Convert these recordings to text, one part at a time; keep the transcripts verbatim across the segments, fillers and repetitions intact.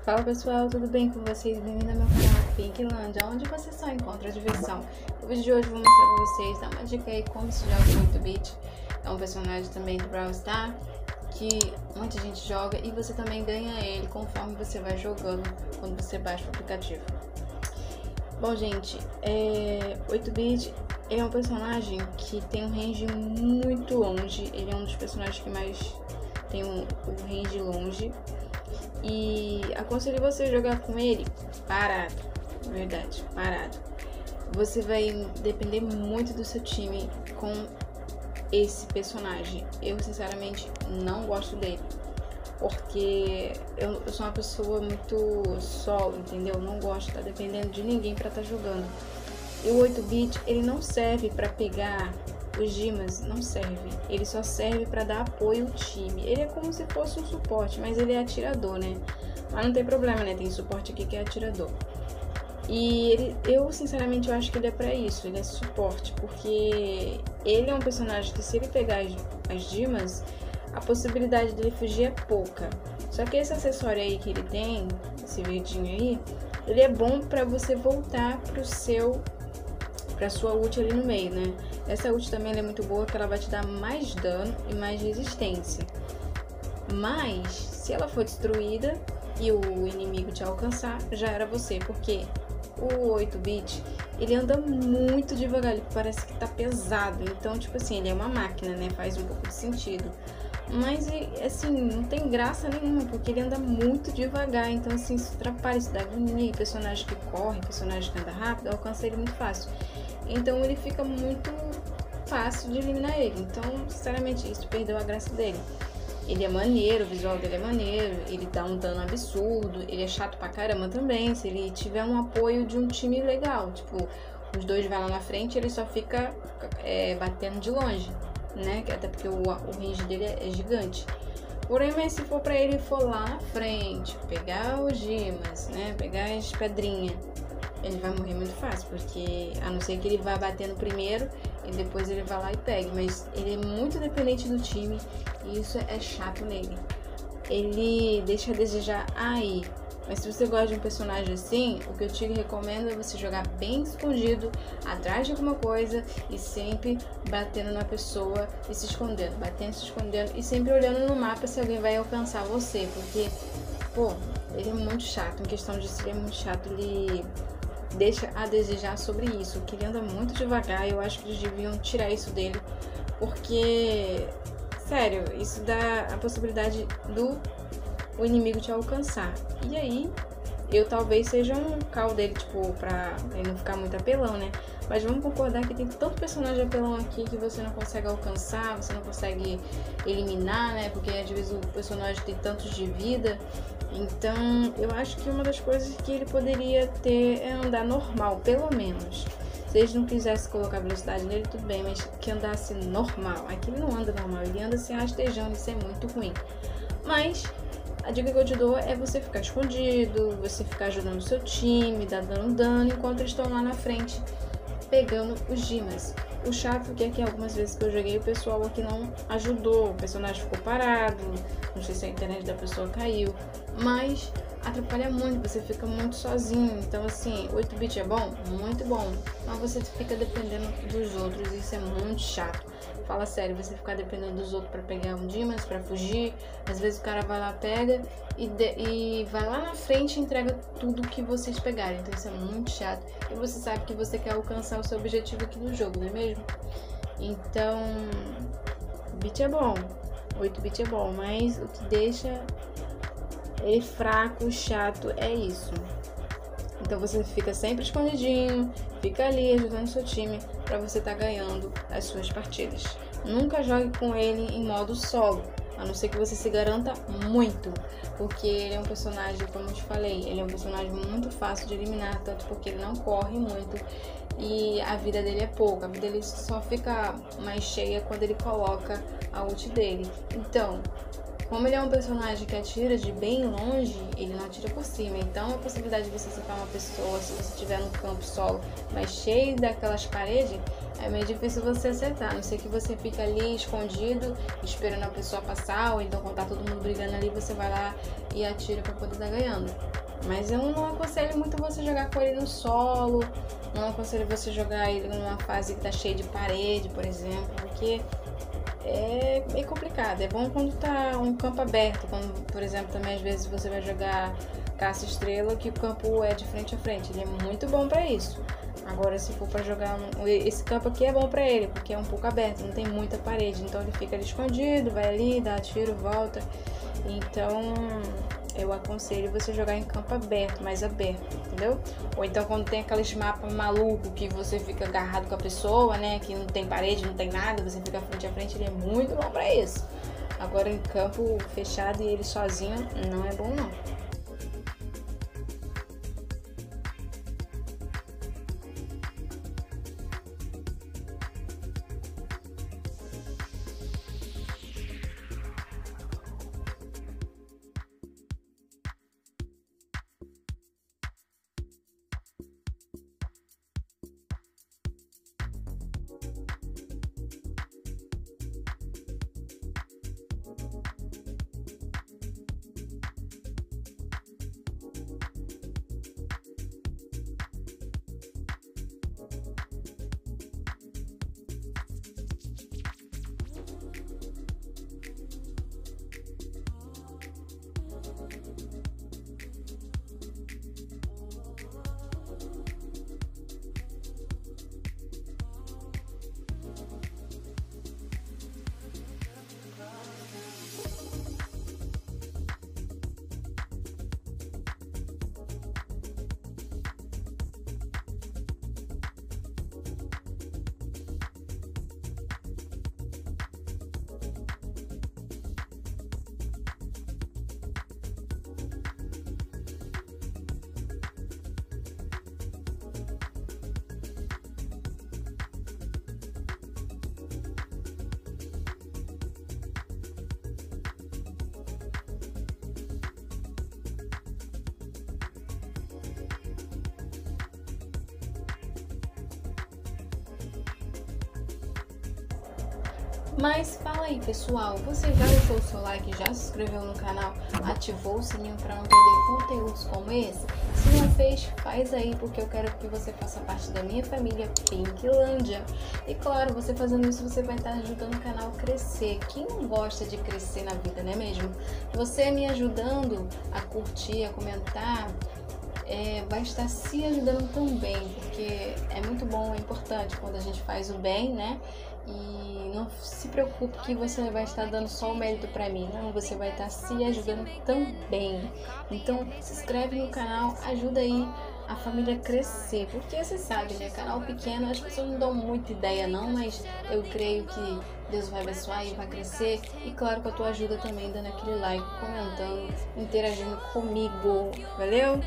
Fala pessoal, tudo bem com vocês? Bem-vindo ao meu canal Pinklandia, onde você só encontra diversão. No vídeo de hoje eu vou mostrar pra vocês, dar uma dica aí como se joga o oito bit. É um personagem também do Brawl Stars que muita gente joga e você também ganha ele conforme você vai jogando quando você baixa o aplicativo. Bom gente, é... oito bit é um personagem que tem um range muito longe, ele é um dos personagens que mais tem um, um range longe. E aconselho você a jogar com ele parado, na verdade, parado. Você vai depender muito do seu time com esse personagem. Eu sinceramente não gosto dele, porque eu, eu sou uma pessoa muito solo, entendeu? Não gosto de estar dependendo de ninguém para estar jogando. E o oito bit ele não serve para pegar os dimas, não serve. Ele só serve para dar apoio ao time. Ele é como se fosse um suporte, mas ele é atirador, né? Mas não tem problema, né? Tem suporte aqui que é atirador. E ele, eu sinceramente eu acho que ele é para isso. Ele é suporte, porque ele é um personagem que se ele pegar as, as dimas, a possibilidade dele fugir é pouca. Só que esse acessório aí que ele tem, esse verdinho aí, ele é bom para você voltar pro seu pra sua ult ali no meio, né? Essa ult também é muito boa, que ela vai te dar mais dano e mais resistência. Mas, se ela for destruída e o inimigo te alcançar, já era você, porque o oito bit, ele anda muito devagar, ele parece que tá pesado. Então, tipo assim, ele é uma máquina, né? Faz um pouco de sentido. Mas, assim, não tem graça nenhuma, porque ele anda muito devagar. Então, assim, isso atrapalha, isso dá agonia. Personagem que corre, personagem que anda rápido, alcança ele muito fácil. Então, ele fica muito fácil de eliminar ele. Então, sinceramente, isso perdeu a graça dele. Ele é maneiro, o visual dele é maneiro, ele dá um dano absurdo, ele é chato pra caramba também. Se ele tiver um apoio de um time legal, tipo, os dois vai lá na frente, ele só fica é, batendo de longe, né? Até porque o, o range dele é, é gigante. Porém, mas se for pra ele for lá na frente, pegar os dimas, né? Pegar as pedrinhas, ele vai morrer muito fácil, porque a não ser que ele vá batendo primeiro e depois ele vai lá e pegue. Mas ele é muito dependente do time e isso é chato nele. Ele deixa a desejar aí. Mas se você gosta de um personagem assim, o que eu te recomendo é você jogar bem escondido, atrás de alguma coisa e sempre batendo na pessoa e se escondendo, batendo, se escondendo e sempre olhando no mapa se alguém vai alcançar você, porque, pô, ele é muito chato, em questão de ser, ele é muito chato, ele deixa a desejar sobre isso, que ele anda muito devagar. Eu acho que eles deviam tirar isso dele, porque, sério, isso dá a possibilidade do o inimigo te alcançar. E aí, eu talvez seja um cal dele, tipo, pra ele não ficar muito apelão, né? Mas vamos concordar que tem tanto personagem apelão aqui que você não consegue alcançar, você não consegue eliminar, né? Porque às vezes o personagem tem tantos de vida. Então, eu acho que uma das coisas que ele poderia ter é andar normal, pelo menos. Se eles não quisessem colocar velocidade nele, tudo bem, mas que andasse normal. Aqui ele não anda normal, ele anda se rastejando, isso é muito ruim. Mas a dica que eu te dou é você ficar escondido, você ficar ajudando o seu time, dando dano, enquanto eles estão lá na frente pegando os dimas. O chato é que algumas vezes que eu joguei, o pessoal aqui não ajudou, o personagem ficou parado, não sei se a internet da pessoa caiu, mas atrapalha muito, você fica muito sozinho. Então assim, oito bit é bom? Muito bom, mas você fica dependendo dos outros, isso é muito chato. Fala sério, você ficar dependendo dos outros para pegar um dimas, para fugir, às vezes o cara vai lá, pega e, de, e vai lá na frente e entrega tudo que vocês pegarem. Então isso é muito chato e você sabe que você quer alcançar o seu objetivo aqui no jogo, não é mesmo? Então, bit é bom, oito bit é bom, mas o que deixa ele fraco, chato é isso. Então você fica sempre escondidinho, fica ali ajudando o seu time para você estar tá ganhando as suas partidas. Nunca jogue com ele em modo solo, a não ser que você se garanta muito, porque ele é um personagem, como eu te falei, ele é um personagem muito fácil de eliminar, tanto porque ele não corre muito e a vida dele é pouca, a vida dele só fica mais cheia quando ele coloca a ult dele. Então, como ele é um personagem que atira de bem longe, ele não atira por cima. Então a possibilidade de você acertar uma pessoa, se você estiver no campo solo, mas cheio daquelas paredes, é meio difícil você acertar. A não ser que você fica ali escondido, esperando a pessoa passar, ou então quando tá todo mundo brigando ali, você vai lá e atira pra poder estar ganhando. Mas eu não aconselho muito você jogar com ele no solo, não aconselho você jogar ele numa fase que tá cheia de parede, por exemplo, porque é meio complicado. É bom quando tá um campo aberto, quando, por exemplo, também às vezes você vai jogar caça estrela que o campo é de frente a frente, ele é muito bom pra isso. Agora, se for pra jogar um, esse campo aqui é bom pra ele, porque é um pouco aberto, não tem muita parede, então ele fica ali escondido, vai ali, dá tiro, volta. Então eu aconselho você jogar em campo aberto, mais aberto, entendeu? Ou então quando tem aqueles mapas malucos que você fica agarrado com a pessoa, né? Que não tem parede, não tem nada, você fica frente a frente, ele é muito bom pra isso. Agora em campo fechado e ele sozinho, não é bom não. Mas fala aí, pessoal, você já deixou o seu like, já se inscreveu no canal, ativou o sininho para não perder conteúdos como esse? Se não fez, faz aí, porque eu quero que você faça parte da minha família Pinklândia. E claro, você fazendo isso, você vai estar ajudando o canal a crescer. Quem não gosta de crescer na vida, não é mesmo? Você me ajudando a curtir, a comentar, É, vai estar se ajudando também, porque é muito bom, é importante quando a gente faz o bem, né? E não se preocupe que você vai estar dando só o mérito pra mim, não, você vai estar se ajudando também. Então se inscreve no canal, ajuda aí a família crescer, porque você sabe, né? Canal pequeno, as pessoas não dão muita ideia não, mas eu creio que Deus vai abençoar e vai crescer. E claro, com a tua ajuda também, dando aquele like, comentando, interagindo comigo, valeu?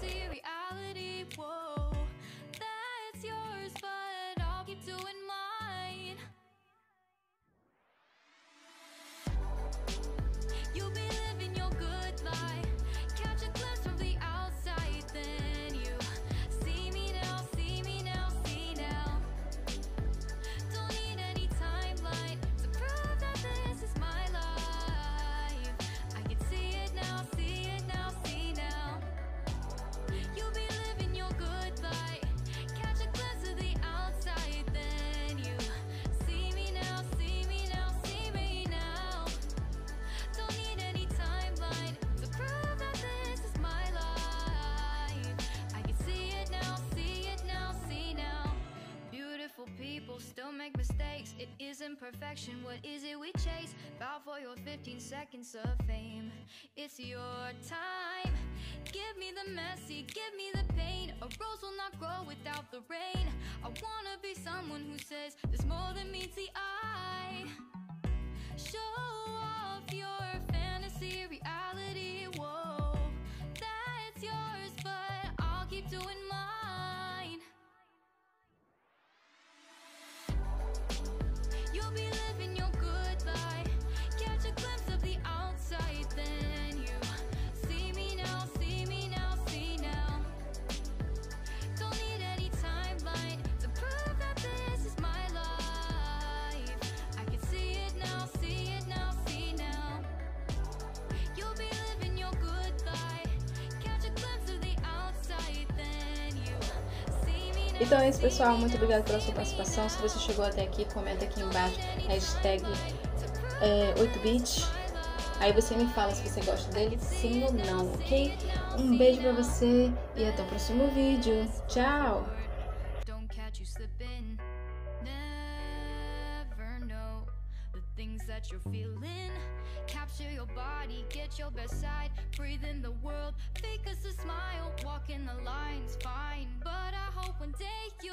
Still make mistakes, it isn't perfection. What is it we chase? Bow for your fifteen seconds of fame. It's your time. Give me the messy, give me the pain. A rose will not grow without the rain. I wanna be someone who says there's more than meets the eye. Show off your fantasy, reality, whoa. That's yours, but I'll keep doing mine. You'll be living your good life. Catch a glimpse of the outside, then you see me now, see me now, see now. Don't need any timeline to prove that this is my life. I can see it now, see it now, see Então é isso, pessoal. Muito obrigada pela sua participação. Se você chegou até aqui, comenta aqui embaixo, hashtag é, oito bit. Aí você me fala se você gosta dele, sim ou não, ok? Um beijo pra você e até o próximo vídeo. Tchau! That you're feeling, capture your body, get your best side, breathe in the world, fake us a smile, walk in the lines, fine, but I hope one day you